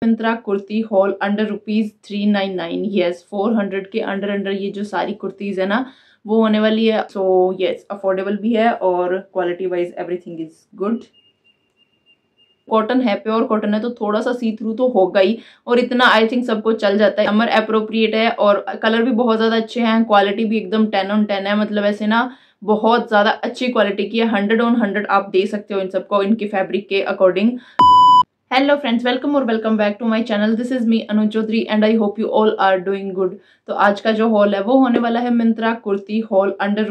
Myntra kurti haul under ₹399। Yes, 400 के under ये जो सारी कुर्तीज है ना वो होने वाली है। सो यस, अफोर्डेबल भी है और quality wise everything is good. Cotton है, प्योर कॉटन है, तो थोड़ा सा सी थ्रू तो होगा ही, और इतना आई थिंक सबको चल जाता है। समर अप्रोप्रिएट है और कलर भी बहुत ज्यादा अच्छे हैं, क्वालिटी भी एकदम 10 on 10 है। मतलब ऐसे ना बहुत ज्यादा अच्छी क्वालिटी की है, 100 on 100 आप दे सकते हो इन सबको इनके फैब्रिक के अकॉर्डिंग। हेलो फ्रेंड्स, वेलकम और welcome back to my channel. This is me Anu Chaudhary and I hope you all are doing good. तो आज का जो हॉल है वो होने वाला है Myntra kurti haul under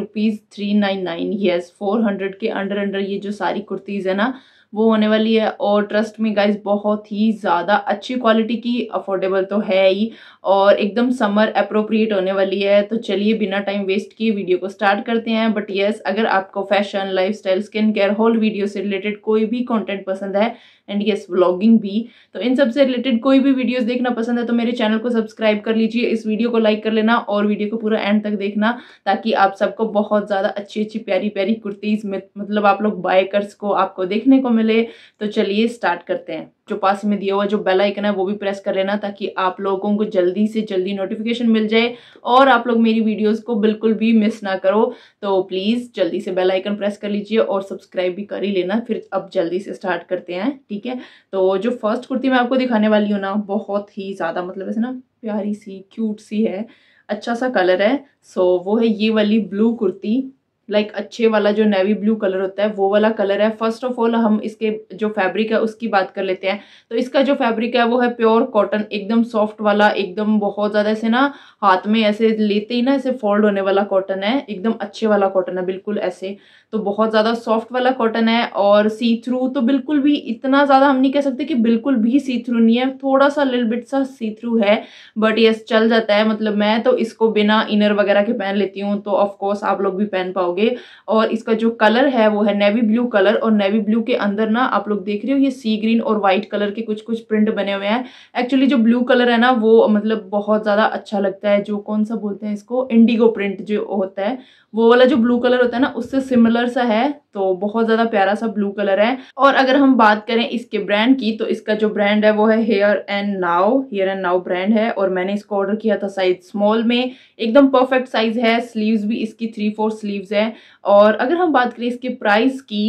₹399। Yes, 400 के अंडर ये जो सारी कुर्तीज है ना वो होने वाली है। और ट्रस्ट मी गाइज, बहुत ही ज़्यादा अच्छी क्वालिटी की, अफोर्डेबल तो है ही और एकदम समर अप्रोप्रिएट होने वाली है। तो चलिए बिना टाइम वेस्ट किए वीडियो को स्टार्ट करते हैं। बट यस, अगर आपको fashion, lifestyle, skin care, haul video से रिलेटेड कोई भी कंटेंट पसंद है एंड यस व्लॉगिंग भी, तो इन सब से रिलेटेड कोई भी वीडियोस देखना पसंद है तो मेरे चैनल को सब्सक्राइब कर लीजिए, इस वीडियो को लाइक कर लेना और वीडियो को पूरा एंड तक देखना, ताकि आप सबको बहुत ज़्यादा अच्छी अच्छी प्यारी प्यारी कुर्तीज मतलब आप लोग बायकर्स को आपको देखने को मिले। तो चलिए स्टार्ट करते हैं। जो पास में दिया हुआ जो बेल आइकन है वो भी प्रेस कर लेना, ताकि आप लोगों को जल्दी से जल्दी नोटिफिकेशन मिल जाए और आप लोग मेरी वीडियोस को बिल्कुल भी मिस ना करो। तो प्लीज़ जल्दी से बेल आइकन प्रेस कर लीजिए और सब्सक्राइब भी कर ही लेना। फिर अब जल्दी से स्टार्ट करते हैं, ठीक है। तो जो फर्स्ट कुर्ती मैं आपको दिखाने वाली हूँ ना, बहुत ही ज़्यादा मतलब ऐसे ना प्यारी सी क्यूट सी है, अच्छा सा कलर है। सो वो है ये वाली ब्लू कुर्ती, लाइक अच्छे वाला जो नेवी ब्लू कलर होता है वो वाला कलर है। फर्स्ट ऑफ ऑल हम इसके जो फैब्रिक है उसकी बात कर लेते हैं। तो इसका जो फैब्रिक है वो है प्योर कॉटन, एकदम सॉफ्ट वाला, एकदम बहुत ज़्यादा ऐसे ना हाथ में ऐसे लेते ही ना ऐसे फोल्ड होने वाला कॉटन है, एकदम अच्छे वाला कॉटन है, बिल्कुल ऐसे। तो बहुत ज़्यादा सॉफ्ट वाला कॉटन है और सी थ्रू तो बिल्कुल भी इतना ज़्यादा हम नहीं कह सकते कि बिल्कुल भी सी थ्रू नहीं है, थोड़ा सा लिटिल बिट सा सी थ्रू है, बट यस चल जाता है। मतलब मैं तो इसको बिना इनर वगैरह के पहन लेती हूँ, तो ऑफकोर्स आप लोग भी पहन पाओगे। और इसका जो कलर है वो है नेवी ब्लू कलर, और नेवी ब्लू के अंदर ना आप लोग देख रहे हो ये सी ग्रीन और व्हाइट कलर के कुछ कुछ प्रिंट बने हुए हैं। एक्चुअली जो ब्लू कलर है ना वो मतलब बहुत ज़्यादा अच्छा लगता है, जो कौन सा बोलते हैं इसको, इंडिगो प्रिंट जो होता है वो वाला जो ब्लू कलर होता है ना उससे सिमिलर सा है। तो बहुत ज़्यादा प्यारा सा ब्लू कलर है। और अगर हम बात करें इसके ब्रांड की, तो इसका जो ब्रांड है वो है हेयर एंड नाउ ब्रांड है। और मैंने इसको ऑर्डर किया था साइज स्मॉल में, एकदम परफेक्ट साइज है। स्लीव्स भी इसकी 3/4 स्लीव्स है। और अगर हम बात करें इसके प्राइस की,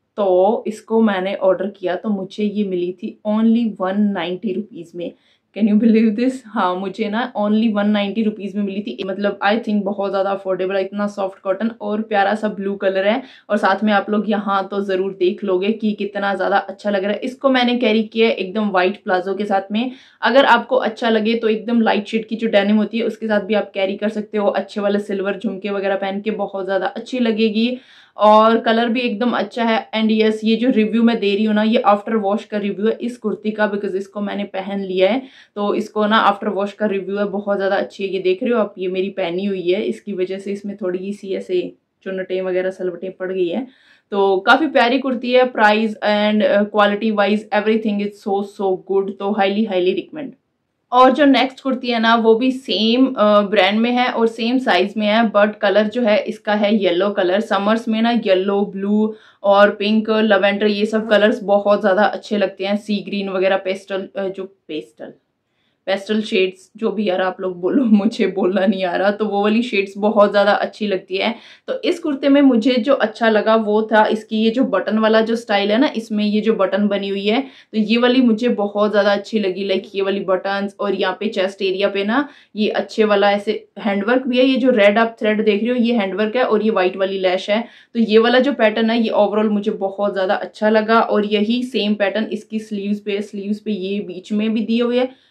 तो इसको मैंने ऑर्डर किया तो मुझे ये मिली थी ओनली 190 रुपीज़ में। Can you believe this? हाँ, मुझे ना ओनली 190 रुपीज़ में मिली थी। मतलब आई थिंक बहुत ज़्यादा अफोर्डेबल है, इतना सॉफ्ट कॉटन और प्यारा सा ब्लू कलर है। और साथ में आप लोग यहाँ तो ज़रूर देख लोगे कि कितना ज़्यादा अच्छा लग रहा है। इसको मैंने कैरी किया है एकदम वाइट प्लाजो के साथ में। अगर आपको अच्छा लगे तो एकदम लाइट शेड की जो डेनिम होती है उसके साथ भी आप कैरी कर सकते हो। अच्छे वाले सिल्वर झुमके वगैरह पहन के बहुत ज़्यादा अच्छी लगेगी और कलर भी एकदम अच्छा है। एंड यस, ये जो रिव्यू मैं दे रही हूँ ना ये आफ्टर वॉश का रिव्यू है इस कुर्ती का, बिकॉज इसको मैंने पहन लिया है। तो इसको ना आफ्टर वॉश का रिव्यू है, बहुत ज़्यादा अच्छी है। ये देख रहे हो आप, ये मेरी पहनी हुई है, इसकी वजह से इसमें थोड़ी सी ऐसे चुन्नटें वगैरह सलवटें पड़ गई है। तो काफ़ी प्यारी कुर्ती है। Price and quality wise everything is so good. तो हाईली हाईली रिकमेंड। और जो नेक्स्ट कुर्ती है ना वो भी सेम ब्रांड में है और सेम साइज में है, बट कलर जो है इसका है येलो कलर। समर्स में ना येलो, ब्लू और पिंक, लवेंडर, ये सब कलर्स बहुत ज़्यादा अच्छे लगते हैं। सी ग्रीन वगैरह, पेस्टल शेड्स, जो भी यार आप लोग बोलो, मुझे बोलना नहीं आ रहा, तो वो वाली शेड्स बहुत ज़्यादा अच्छी लगती है। तो इस कुर्ते में मुझे जो अच्छा लगा वो था इसकी ये जो बटन वाला जो स्टाइल है ना, इसमें ये जो बटन बनी हुई है, तो ये वाली मुझे बहुत ज़्यादा अच्छी लगी। लाइक ये वाली बटन्स और यहाँ पे चेस्ट एरिया पे ना ये अच्छे वाला ऐसे हैंडवर्क भी है। ये जो रेड आप थ्रेड देख रहे हो ये हैंडवर्क है और ये व्हाइट वाली लैश है। तो ये वाला जो पैटर्न है ये ओवरऑल मुझे बहुत ज़्यादा अच्छा लगा। और यही सेम पैटर्न इसकी स्लीव्स पे ये बीच में भी बीच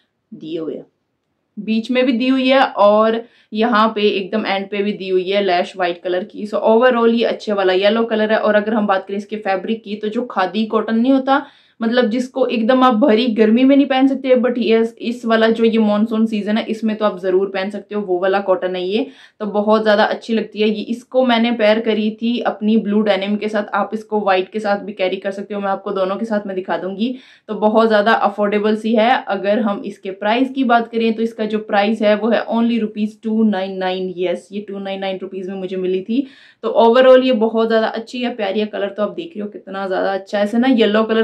में भी दी हुई है और यहाँ पे एकदम एंड पे भी दी हुई है लैश वाइट कलर की। सो ओवरऑल ये अच्छे वाला येलो कलर है। और अगर हम बात करें इसके फैब्रिक की, तो जो खादी कॉटन नहीं होता, मतलब जिसको एकदम आप भरी गर्मी में नहीं पहन सकते, बट यस इस वाला जो ये मॉनसून सीजन है इसमें तो आप जरूर पहन सकते हो, वो वाला कॉटन है ये। तो बहुत ज्यादा अच्छी लगती है ये। इसको मैंने पेयर करी थी अपनी ब्लू डेनिम के साथ, आप इसको व्हाइट के साथ भी कैरी कर सकते हो, मैं आपको दोनों के साथ में दिखा दूंगी। तो बहुत ज्यादा अफोर्डेबल सी है। अगर हम इसके प्राइस की बात करें तो इसका जो प्राइस है वो है ओनली ₹299। यस, ये 299 रुपीज में मुझे मिली थी। तो ओवरऑल ये बहुत ज्यादा अच्छी है, प्यारी है। कलर तो आप देख रहे हो कितना ज्यादा अच्छा है। ऐसे ना येलो कलर तो बहुत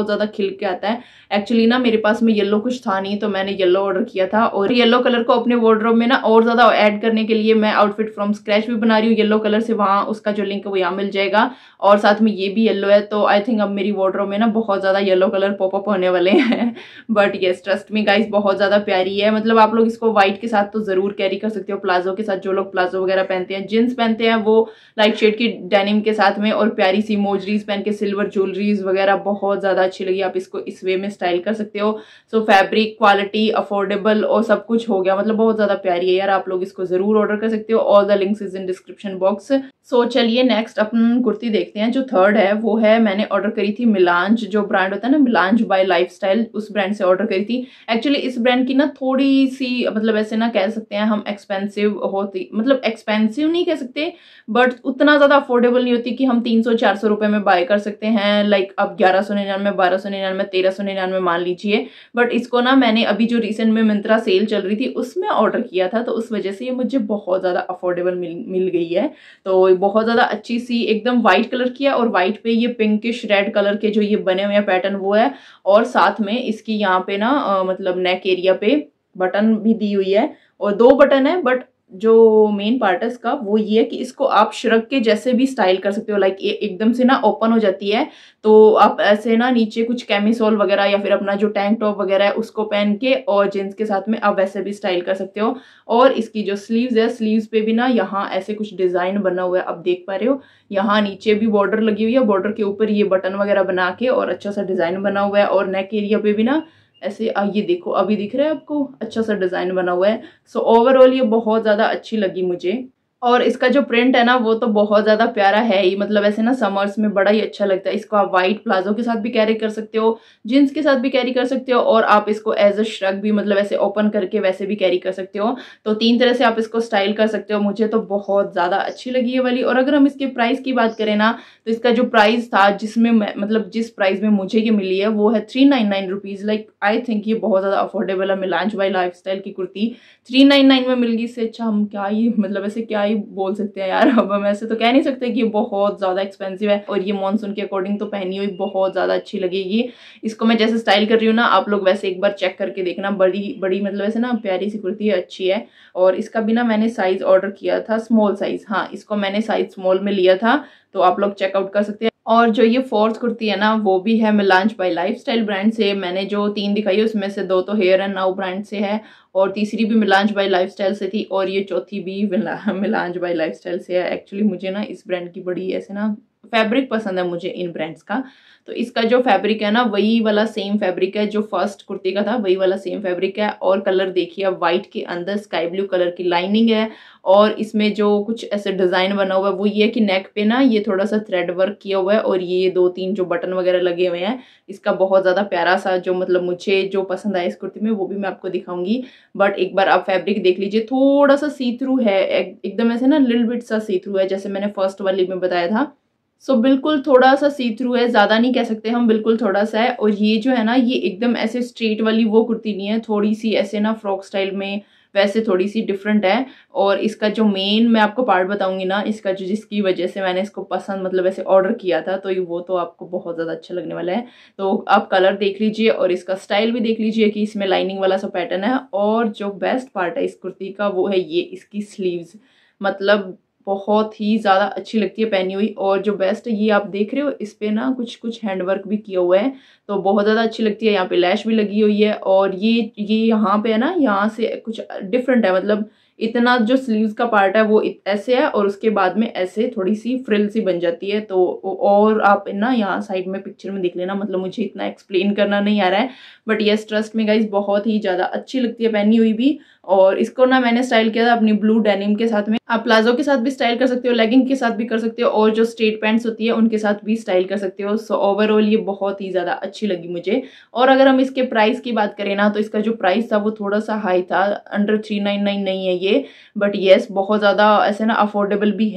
बहुत ज़्यादा खिल के आता है। एक्चुअली ना मेरे पास में येलो कुछ था नहीं, तो मैंने येलो ऑर्डर किया था, और येलो कलर को अपने वार्डरोब में ना और ज़्यादा ऐड करने के लिए मैं आउटफिट फ्रॉम स्क्रैच भी बना रही हूँ येलो कलर से। वहाँ उसका जो लिंक है वो यहाँ मिल जाएगा, और साथ में ये भी येलो है, तो आई थिंक अब मेरी वार्डरोब में ना बहुत ज़्यादा येलो कलर पॉपअप होने वाले हैं। But yes, trust me guys, बहुत ज़्यादा प्यारी है। मतलब आप लोग इसको व्हाइट के साथ तो ज़रूर कैरी कर सकते हो, प्लाजो के साथ। जो लोग प्लाजो वगैरह पहनते हैं, जींस पहनते हैं, वो लाइट शेड की डेनिम के साथ में और प्यारी सी मोजरीज पहन के, सिल्वर ज्वेलरीज वगैरह बहुत ज़्यादा अच्छी लगी। आप इसको इस वे में स्टाइल कर सकते हो। सो फैब्रिक, क्वालिटी, अफोर्डेबल और सब कुछ हो गया, मतलब बहुत ज़्यादा प्यारी है यार। आप लोग इसको ज़रूर ऑर्डर कर सकते हो। All the links is in description box. So चलिए नेक्स्ट अपन कुर्ती देखते हैं। जो थर्ड है वो है, मैंने ऑर्डर करी थी मिलांज, जो ब्रांड होता है ना मिलांज बाय लाइफस्टाइल, उस ब्रांड से ऑर्डर करी थी। एक्चुअली इस ब्रांड की ना थोड़ी सी, मतलब ऐसे ना कह सकते हैं हम, एक्सपेंसिव होती, मतलब एक्सपेंसिव नहीं कह सकते, बट उतना ज़्यादा अफोर्डेबल नहीं होती कि हम 300-400 रुपए में बाय कर सकते हैं। लाइक अब 1199, 1299, 1399 मान लीजिए। बट इसको ना मैंने अभी जो रिसेंट में मिंत्रा सेल चल रही थी उसमें ऑर्डर किया था, तो उस वजह से ये मुझे बहुत ज़्यादा अफोर्डेबल मिल गई है। तो बहुत ज़्यादा अच्छी सी, एकदम व्हाइट कलर की है, और व्हाइट पे ये पिंकिश रेड कलर के जो ये बने हुए हैं पैटर्न वो है, और साथ में इसकी यहाँ पे ना मतलब नेक एरिया पे बटन भी दी हुई है, और 2 बटन है। बट जो मेन पार्ट है इसका वो ये है कि इसको आप श्रग के जैसे भी स्टाइल कर सकते हो। लाइक ये एकदम से ना ओपन हो जाती है, तो आप ऐसे ना नीचे कुछ कैमिसोल वगैरह या फिर अपना जो टैंक टॉप वगैरह है उसको पहन के, और जींस के साथ में आप वैसे भी स्टाइल कर सकते हो। और इसकी जो स्लीव्स है, स्लीव्स पे भी ना यहाँ ऐसे कुछ डिजाइन बना हुआ है, आप देख पा रहे हो। यहाँ नीचे भी बॉर्डर लगी हुई है, बॉर्डर के ऊपर ये बटन वगैरह बना के और अच्छा सा डिजाइन बना हुआ है। और नेक एरिया पे भी ना ऐसे, ये देखो अभी दिख रहा है आपको, अच्छा सा डिजाइन बना हुआ है। सो ओवरऑल ये बहुत ज्यादा अच्छी लगी मुझे। और इसका जो प्रिंट है ना वो तो बहुत ज्यादा प्यारा है ही, मतलब ऐसे ना समर्स में बड़ा ही अच्छा लगता है। इसको आप व्हाइट प्लाजो के साथ भी कैरी कर सकते हो, जींस के साथ भी कैरी कर सकते हो, और आप इसको एज अ श्रग भी, मतलब ऐसे ओपन करके वैसे भी कैरी कर सकते हो। तो 3 तरह से आप इसको स्टाइल कर सकते हो। मुझे तो बहुत ज्यादा अच्छी लगी ये वाली। और अगर हम इसके प्राइस की बात करें ना, तो इसका जो प्राइस था, जिसमें मतलब जिस प्राइस में मुझे ये मिली है वो है 399 रुपीज। लाइक आई थिंक ये बहुत ज्यादा अफोर्डेबल है। मिलांज बाय लाइफस्टाइल की कुर्ती 399 में मिल गई, इससे अच्छा हम क्या ही, मतलब ऐसे क्या ही बोल सकते हैं यार। अब हम ऐसे तो कह नहीं सकते कि ये बहुत ज्यादा एक्सपेंसिव है। और ये मॉनसून के अकॉर्डिंग तो पहनी हुई बहुत ज्यादा अच्छी लगेगी। इसको मैं जैसे स्टाइल कर रही हूँ ना, आप लोग वैसे एक बार चेक करके देखना। बड़ी बड़ी मतलब ऐसे ना प्यारी सी कुर्ती है, अच्छी है। और इसका भी ना मैंने साइज ऑर्डर किया था स्मॉल साइज, हाँ इसको मैंने साइज स्मॉल में लिया था, तो आप लोग चेकआउट कर सकते हैं। और जो ये फोर्थ कुर्ती है ना वो भी है मिलांज बाय लाइफस्टाइल ब्रांड से। मैंने जो 3 दिखाई है उसमें से 2 तो हेयर एंड नाउ ब्रांड से है, और तीसरी भी मिलांज बाय लाइफस्टाइल से थी, और ये चौथी भी मिलांज बाय लाइफस्टाइल से है। एक्चुअली मुझे ना इस ब्रांड की बड़ी ऐसे ना फैब्रिक पसंद है मुझे इन ब्रांड्स का। तो इसका जो फैब्रिक है ना वही वाला सेम फैब्रिक है जो फर्स्ट कुर्ती का था, वही वाला सेम फैब्रिक है। और कलर देखिए, व्हाइट के अंदर स्काई ब्लू कलर की लाइनिंग है, और इसमें जो कुछ ऐसे डिजाइन बना हुआ है वो ये है कि नेक पे ना ये थोड़ा सा थ्रेड वर्क किया हुआ है, और ये 2-3 जो बटन वगैरह लगे हुए हैं। इसका बहुत ज्यादा प्यारा सा, जो मतलब मुझे जो पसंद आया इस कुर्ती में वो भी मैं आपको दिखाऊंगी। बट एक बार आप फैब्रिक देख लीजिए, थोड़ा सा सी थ्रू है, एकदम ऐसे ना लिटिल बिट सा सी थ्रू है, जैसे मैंने फर्स्ट वाली में बताया था। सो बिल्कुल थोड़ा सा सी थ्रू है, ज्यादा नहीं कह सकते हम, बिल्कुल थोड़ा सा है। और ये जो है ना ये एकदम ऐसे स्ट्रेट वाली वो कुर्ती नहीं है, थोड़ी सी ऐसे ना फ्रॉक स्टाइल में वैसे थोड़ी सी डिफरेंट है। और इसका जो मेन मैं आपको पार्ट बताऊंगी ना, इसका जो जिसकी वजह से मैंने इसको पसंद मतलब ऐसे ऑर्डर किया था, तो वो तो आपको बहुत ज्यादा अच्छा लगने वाला है। तो आप कलर देख लीजिए और इसका स्टाइल भी देख लीजिए कि इसमें लाइनिंग वाला सा पैटर्न है। और जो बेस्ट पार्ट है इस कुर्ती का वो है ये इसकी स्लीव्स, मतलब बहुत ही ज़्यादा अच्छी लगती है पहनी हुई। और जो बेस्ट है ये आप देख रहे हो, इस पे ना कुछ कुछ हैंडवर्क भी किया हुआ है, तो बहुत ज़्यादा अच्छी लगती है। यहाँ पे लैश भी लगी हुई है, और ये यहाँ पे है ना, यहाँ से कुछ डिफरेंट है, मतलब इतना जो स्लीव्स का पार्ट है वो ऐसे है, और उसके बाद में ऐसे थोड़ी सी फ्रिल सी बन जाती है। तो और आप ना यहाँ साइड में पिक्चर में देख लेना, मतलब मुझे इतना एक्सप्लेन करना नहीं आ रहा है, but yes trust me guys बहुत ही ज़्यादा अच्छी लगती है पहनी हुई भी। और इसको ना मैंने स्टाइल किया था अपनी ब्लू डेनिम के साथ में। आप प्लाजो के साथ भी स्टाइल कर सकते हो, लेगिंग के साथ भी कर सकते हो, और जो स्ट्रेट पैंट्स होती है उनके साथ भी स्टाइल कर सकते हो। सो ओवरऑल ये बहुत ही ज़्यादा अच्छी लगी मुझे। और अगर हम इसके प्राइस की बात करें ना, तो इसका जो प्राइस था वो थोड़ा सा हाई था, अंडर 399 नहीं है ये, बट येस बहुत ज़्यादा ऐसे ना अफोर्डेबल भी है।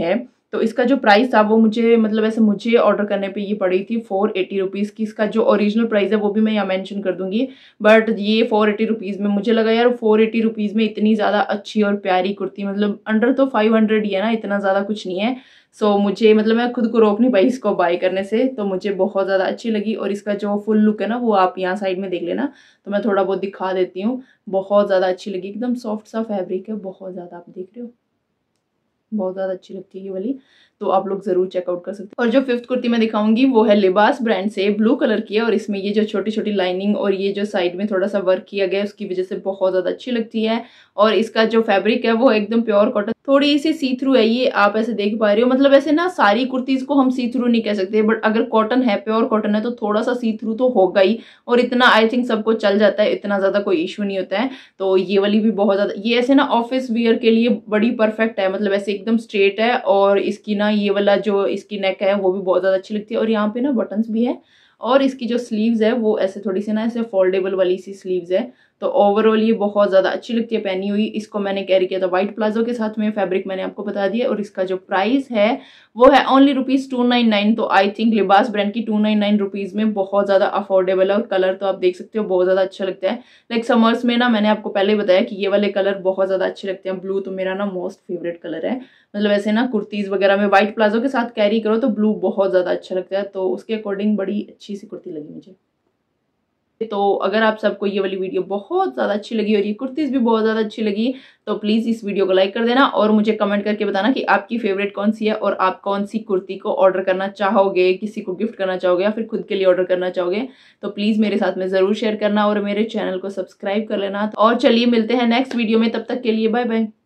तो इसका जो प्राइस था वो मुझे मतलब ऐसे मुझे ऑर्डर करने पे ये पड़ी थी 480 रुपीज़ की। इसका जो ओरिजिनल प्राइस है वो भी मैं यहाँ मेंशन कर दूंगी, बट ये 480 रुपीज़ में मुझे लगा यार 480 रुपीज़ में इतनी ज़्यादा अच्छी और प्यारी कुर्ती, मतलब अंडर तो 500 ही है ना, इतना ज़्यादा कुछ नहीं है। सो मुझे मतलब मैं खुद को रोक नहीं पाई इसको बाय करने से, तो मुझे बहुत ज़्यादा अच्छी लगी। और इसका जो फुल लुक है ना वो आप यहाँ साइड में देख लेना, तो मैं थोड़ा बहुत दिखा देती हूँ। बहुत ज़्यादा अच्छी लगी, एकदम सॉफ्ट सा फैब्रिक है, बहुत ज़्यादा, आप देख रहे हो, बहुत ज़्यादा अच्छी लगती है ये वाली, तो आप लोग जरूर चेकआउट कर सकते हैं। और जो फिफ्थ कुर्ती मैं दिखाऊंगी वो है लिबास ब्रांड से, ब्लू कलर की है, और इसमें ये जो छोटी छोटी लाइनिंग और ये जो साइड में थोड़ा सा वर्क किया गया है उसकी वजह से बहुत ज़्यादा अच्छी लगती है। और इसका जो फैब्रिक है वो एकदम प्योर कॉटन, थोड़ी सी सी थ्रू है ये, आप ऐसे देख पा रहे हो। मतलब ऐसे ना सारी कुर्तीज को हम सी थ्रू नहीं कह सकते, बट अगर कॉटन है, प्योर कॉटन है, तो थोड़ा सा सी थ्रू तो होगा ही, और इतना आई थिंक सबको चल जाता है, इतना ज़्यादा कोई इशू नहीं होता है। तो ये वाली भी बहुत ज़्यादा, ये ऐसे ना ऑफिस वियर के लिए बड़ी परफेक्ट है, मतलब ऐसे एकदम स्ट्रेट है, और इसकी ना ये वाला जो इसकी नेक है वो भी बहुत ज़्यादा अच्छी लगती है, और यहाँ पे ना बटन्स भी है, और इसकी जो स्लीव्स है वो ऐसे थोड़ी सी ना ऐसे फोल्डेबल वाली सी स्लीव्स है। तो ओवरऑल ये बहुत ज़्यादा अच्छी लगती है पहनी हुई। इसको मैंने कैरी किया था व्हाइट प्लाजो के साथ में, फैब्रिक मैंने आपको बता दिया, और इसका जो प्राइस है वो है ओनली ₹299। तो आई थिंक लिबास ब्रांड की 299 रुपीज़ में बहुत ज़्यादा अफोर्डेबल है। और कलर तो आप देख सकते हो बहुत ज़्यादा अच्छा लगता है। लाइक समर्स में ना मैंने आपको पहले बताया कि ये वाले कलर बहुत ज़्यादा अच्छे लगते हैं। ब्लू तो मेरा ना मोस्ट फेवरेट कलर है, मतलब ऐसे ना कुर्तीज़ वगैरह में व्हाइट प्लाजो के साथ कैरी करो तो ब्लू बहुत ज़्यादा अच्छा लगता है, तो उसके अकॉर्डिंग बड़ी अच्छी सी कुर्ती लगी मुझे। तो अगर आप सबको ये वाली वीडियो बहुत ज़्यादा अच्छी लगी और ये कुर्तीज़ भी बहुत ज़्यादा अच्छी लगी तो प्लीज़ इस वीडियो को लाइक कर देना, और मुझे कमेंट करके बताना कि आपकी फेवरेट कौन सी है, और आप कौन सी कुर्ती को ऑर्डर करना चाहोगे, किसी को गिफ्ट करना चाहोगे या फिर खुद के लिए ऑर्डर करना चाहोगे। तो प्लीज़ मेरे साथ में ज़रूर शेयर करना, और मेरे चैनल को सब्सक्राइब कर लेना। और चलिए मिलते हैं नेक्स्ट वीडियो में, तब तक के लिए बाय बाय।